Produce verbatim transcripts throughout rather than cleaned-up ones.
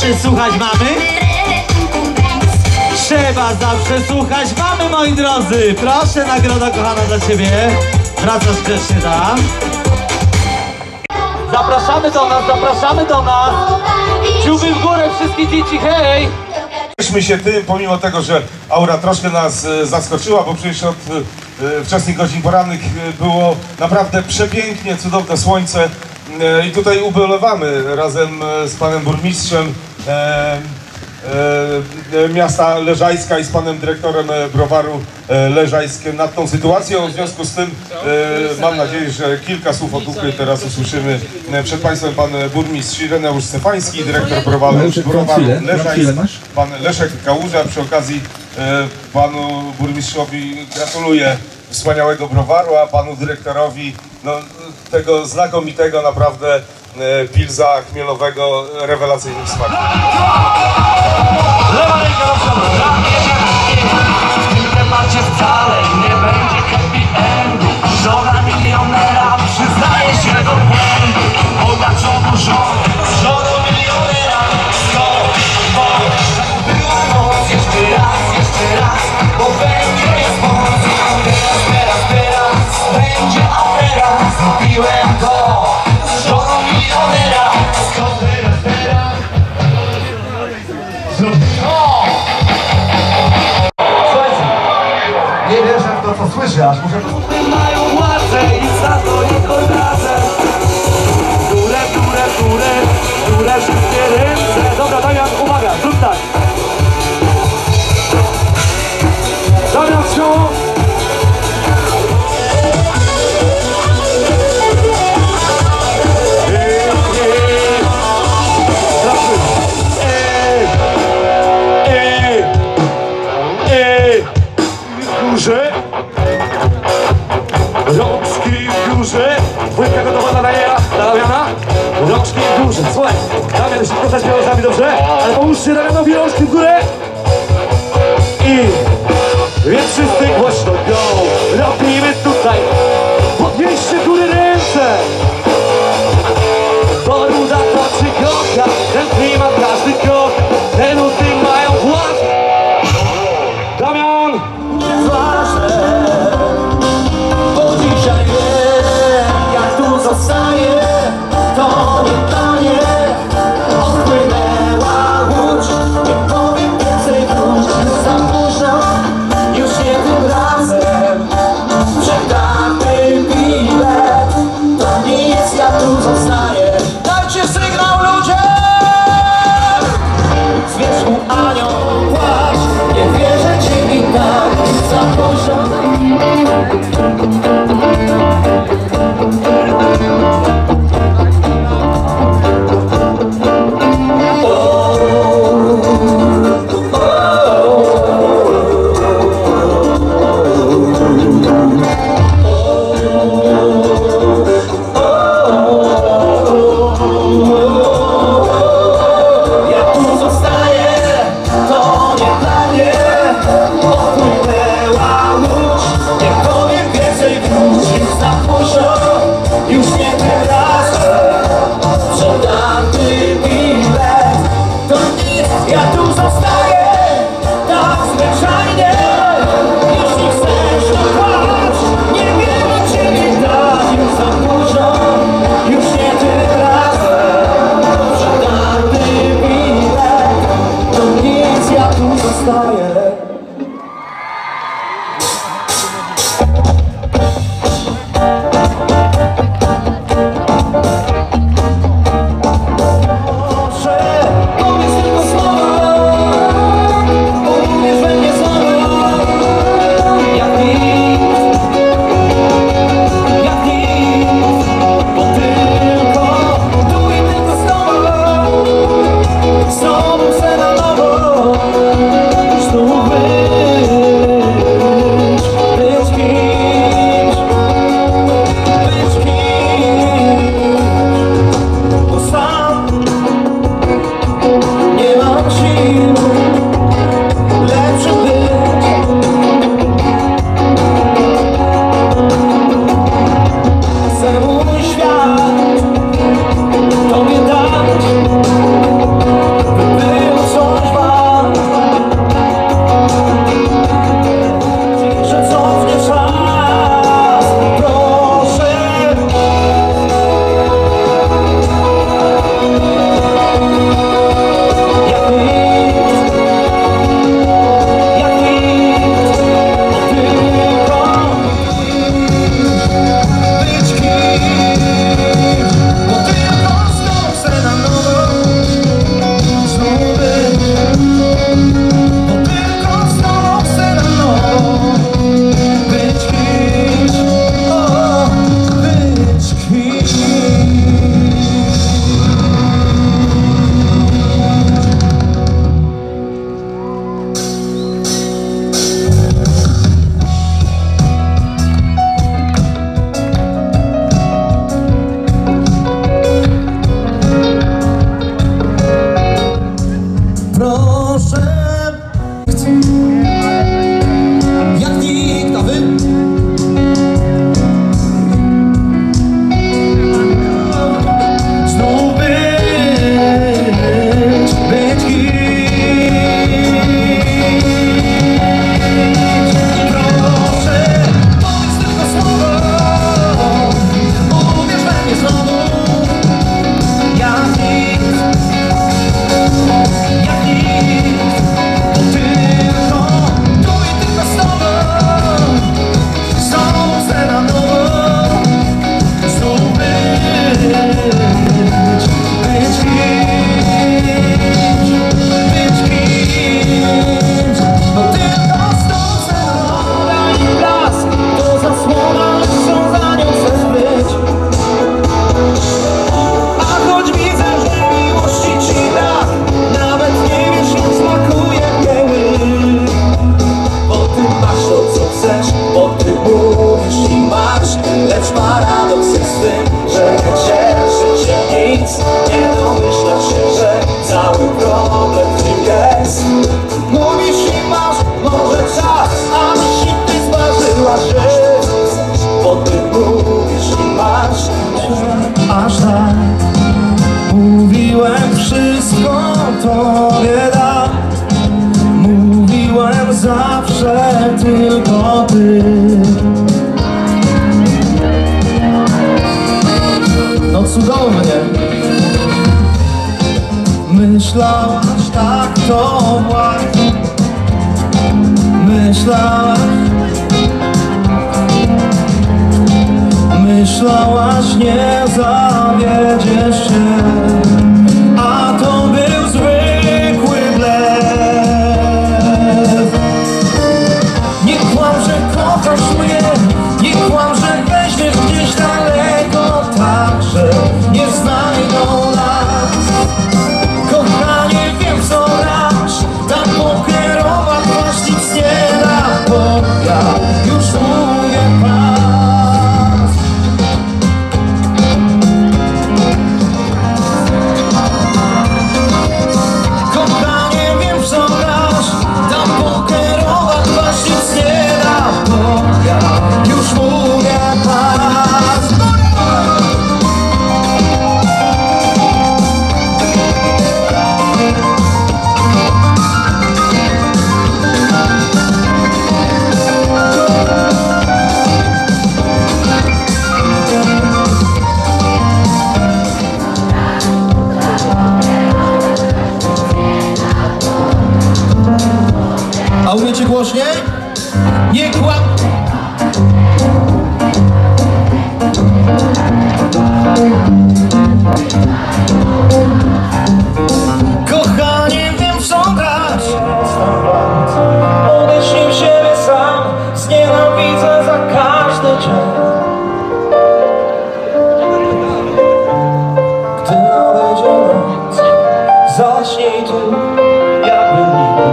zawsze słuchać mamy. Trzeba zawsze słuchać mamy, moi drodzy. Proszę, nagroda kochana dla ciebie. Wracasz grzecznie tam. Zapraszamy do nas, zapraszamy do nas. Dziuby w górę, wszystkie dzieci, hej! Cieszmy się tym, pomimo tego, że aura troszkę nas e, zaskoczyła, bo przecież od e, wczesnych godzin porannych e, było naprawdę przepięknie, cudowne słońce e, i tutaj ubolewamy razem e, z panem burmistrzem e, e, miasta Leżajska i z panem dyrektorem e, browaru e, Leżajskie nad tą sytuacją. W związku z tym e, mam nadzieję, że kilka słów odupy teraz usłyszymy e, przed państwem pan burmistrz Ireneusz Stefański, dyrektor browaru, browaru Leżajsk, pan Leszek Kałuża. Przy okazji e, panu burmistrzowi gratuluję wspaniałego browaru, a panu dyrektorowi no, tego znakomitego naprawdę e, pilza chmielowego rewelacyjnym smakiem. Lewa ręka do przodu, w tym temacie wcale nie będzie happy endu. Żona milionera przyznaje się do błędu. Bogaczowo żonę, żoną milionera. Sto, bo była noc, jeszcze raz, jeszcze raz, bo będzie sponsor. Teraz, teraz, teraz, będzie afera. Zrobiłem to z żoną milionera. Skąd teraz, teraz? Słuchajcie, nie wierzę w to, co słyszę, aż muszę to... Mają władzę i za to ich odrazę. Górę, górę, górę, górę, wszystkie ręce. Dobra, Damian, uwaga, zrób tak. Damian, wsią. Górze, rączki w górze, dwójka gotowa na Daniela, na Damiana, rączki w górze. Słuchaj, Damian szybko zaśpiewał z nami, dobrze? Ale pomóżcie Damianowi, rączki w górę. I więc wszyscy głośno go robimy tutaj. Podnieście w górę ręce. Bo ruda to przygoda, ten klimat każdy kocha, te nuty mają władzę. Damian! Ważne, bo dzisiaj wiem, jak tu zostaje, to nie tanie. Odpłynęła łódź, nie powiem więcej, wróć, za późno, już nie tym razem. Przetarty bilet, to nie jest, jak tu zostaje. Dajcie sygnał ludzie! Z wierzchu anioł płacz, nie wierzę ci i tak za poziom. Tobie dać zawsze tylko ty. No cudownie. Myślałaś tak to łatwo, myślałaś, myślałaś nie zawiedziesz się, a to był zwykły blef. Nie kłam, że kochasz mnie, nie kłam, że weźmiesz gdzieś daleko, tak, że nie znajdą nas. Kochanie, wiem co rasz, ta pokerowa twarz nic nie da, bo ja już mówię pas. Kochanie, wiem co rasz, ta pokerowa twarz nic nie da, bo ja już mówię pas. A umiecie głośniej? Nie kłam... Kochanie, wiem w co grasz. Odeślij w siebie sam, znienawidzę za każdy dzień. Gdy nadejdzie noc, zacznij tu jakby nikt.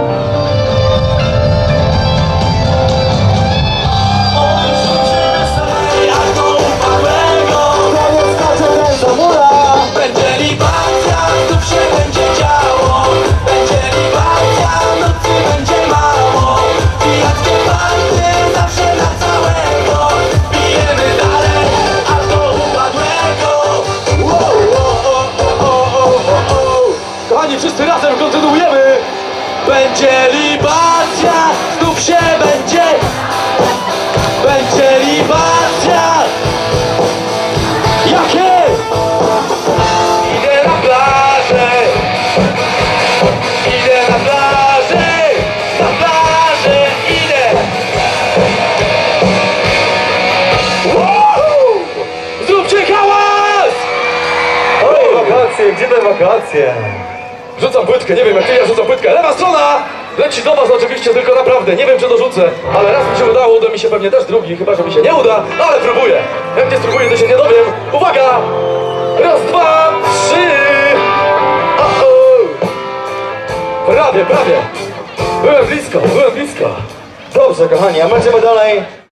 Będzie libacja, znów się będzie działo. Będzie libacja, nocy będzie mało. Pijackie party zawsze na całego. Pijemy dalej, a do upadłego. Wow, wow, wow, wow, wow, wow. Kochani, wszyscy razem kontynuujemy. Będzie libacja, znów się będzie. Będzie libacja. Jakie? Idę na plażę, idę na plażę, na plażę idę. Woohoo! Zróbcie hałas! Oj, wakacje, gdzie te wakacje? Rzucam płytkę, nie wiem jak ty, ja rzucam płytkę. Lewa strona! Leci do was oczywiście, tylko naprawdę nie wiem czy dorzucę. Ale raz mi się udało, uda mi się pewnie też drugi, chyba że mi się nie uda, ale próbuję. Jak nie spróbuję, to się nie dowiem. Uwaga! Raz, dwa, trzy! Uh-oh. Prawie, prawie. Byłem blisko, byłem blisko. Dobrze, kochani, a będziemy dalej